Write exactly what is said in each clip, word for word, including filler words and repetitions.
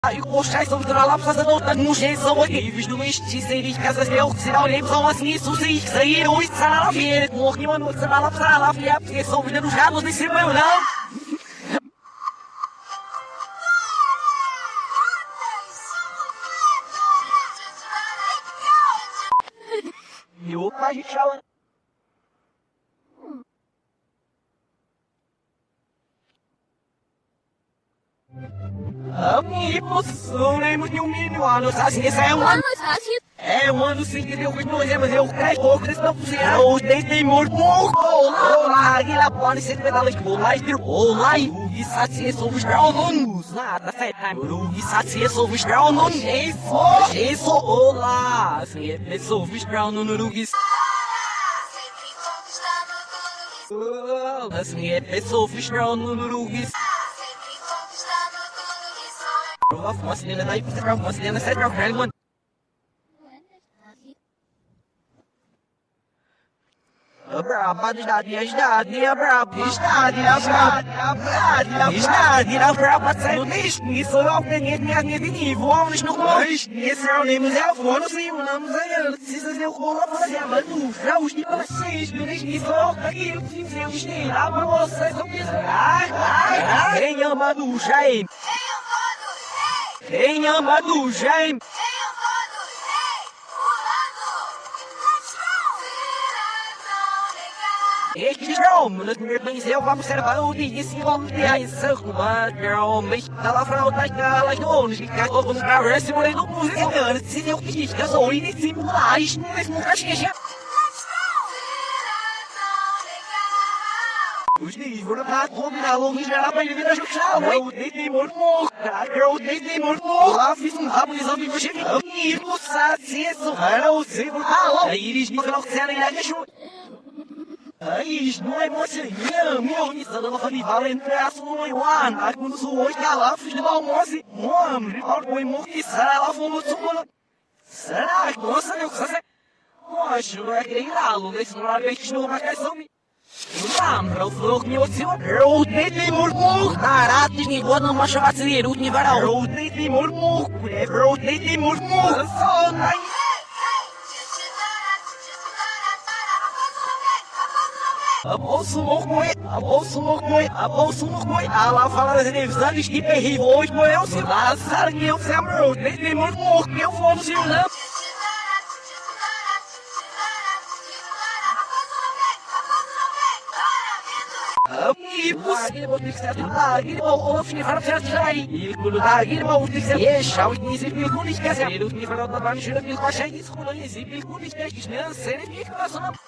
Ich brauche so wieder alle Absagen, dann muss ich so gehen. Wie du mich, die sehe ich, dass es mir auch sehr leben soll, was nicht so sich sehe. Du ist Zahn auf jeden, noch niemand muss Zahn auf Zahn auf jeden, jetzt so wieder du schaust nicht mehr, oder? Jo, mal schauen. Amigos, sonhamos de um milhão anos, assim esse é um ano. É um ano sem que Deus nos é, mas eu creio pouco, eles não puseram os dentes de morto. Olá, aqui lá pode ser pedalas que vou lá e olá, e o que sabe sobre os dragões. Nada, sai time, o que sabe sobre os dragões. Isso, isso, olá, se é sobre os dragões, o que assim é sobre os dragões, o que uma cena daí pra trocar uma cena sai trocar ele mano. A braba de idade, a idade, a braba, a idade, a braba, a braba, a idade, a braba, sai do lixo, isso é o que ninguém minha minha nível, vamos no mais, esse é o nome é o fono, sim, o nome é ele, precisa ser o rolo para ser mano, já os de vocês, do lixo, isso é o que eu preciso vestir, a pra vocês, eu preciso, ai, ai, ai, quem ama do Jaime? Quem ama do Jaime? Este drama, nas minhas bens eu vou observar o dia se vamos ter a encerrar drama. Ela frauda aquelas donas que cagou com o carro, se morrer no museu, se eu quis que eu sou iniciado lá, isto não é nunca esquecer. Os livros da comida longa já para ele vir a jogar. Eu deitei morto morto, eu deitei morto morto. Lá fiz um rabo de zumbi cheio. E tu sabe se isso era o seu. Aí eles me falaram que era a deixou. Aí não é você, meu, me está dando fanival entre as no Yuan. Aí quando sou hoje lá fiz de almoço, mano, de algo em morte, será lá fomos tudo. Será que você não sabe? Poxa, não é que irá, não deixa não é que não vai cair. Lembra o flor que eu sei o deitei morto, carates nem vou não mais chamar ser o nível o deitei morto, o deitei morto, só não. A bolsa morto, a bolsa morto, a bolsa morto, a lá fala das televisões que terrível hoje morreu se lá sabe que eu sei o deitei morto, que eu vou no seu não. E você vai ter que ser lá, e vou ouvir para você já e quando dá e vou ter que ser e chau e se me com esquece ele me falou da banho cheira de coxa e isso quando ele se me com esquece que não sei nem que passou na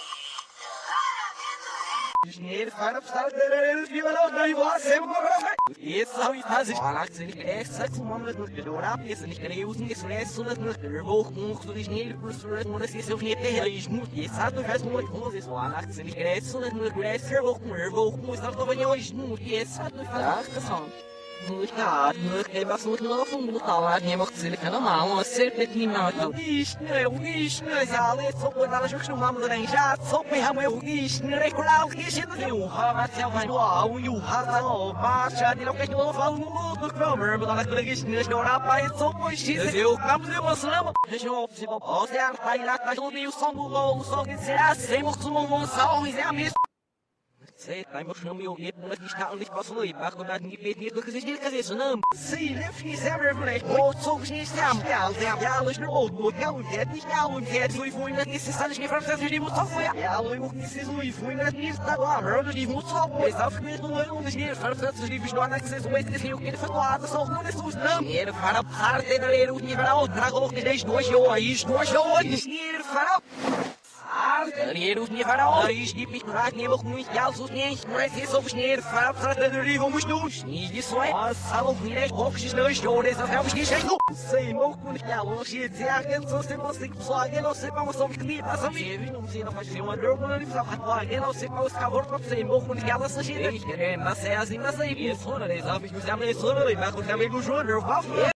dinheiro para passar ele viu lá daí você vou comprar isso aí faz olha que ele é sexo mano do dora pensa nem querer usar isso é só no vou com o dinheiro por sua não sei se eu vinha ter muito e sabe faz muito com isso olha que ele quer isso no crescer vou com eu vou com isso tô bem hoje muito e sabe faz ação muito caro, é bastante novo, muito tal, nem vou dizer que não mal, a ser determinado. Isto é o isto, mas a lei só pode dar jogos no mamo da já, só perramo é o isto, não é coral, que gente tem o rama, se vai no ao e o rama no baixa, de não que eu falo no mundo, que eu me dá aquela que não é orar para isso, pois isso eu campo de uma slama. Deixa eu se vou, ó, se a pai lá tá o som do logo, só que será sem o som do sal, e é a mesma. Sei, tá emocionando meu medo, mas está onde posso ir, para cuidar de pedir do que se diz que isso não. Sim, eu fiz sempre reflexo, ou sou que se chama, ela tem a elas no outro, ela quer dizer, ela quer dizer, fui na necessidade que francês de muito só foi. Ela eu preciso e fui na necessidade lá, mas eu digo muito só, pois ao ficar no ano dos dias, francês livros do ano que se sume que o que ele foi doado, só não é sus não. Dinheiro para passar de ler o nível, trago que desde hoje eu aí, hoje eu hoje, dinheiro para Dinheiro de varais de picar nem vou muito de altos nem parece sobre dinheiro para para ter vamos nos e isso é a sala de as boxes dois dores a vamos que chego sei mal com que a loja de a que só se você que só que não sei para você que me passa me não sei não faz uma dor quando ele fala agora que não sei para os cabos para sei mal com que ela se chega querendo mas é assim mas aí isso não é sabe que já me sono e vai com o amigo Júnior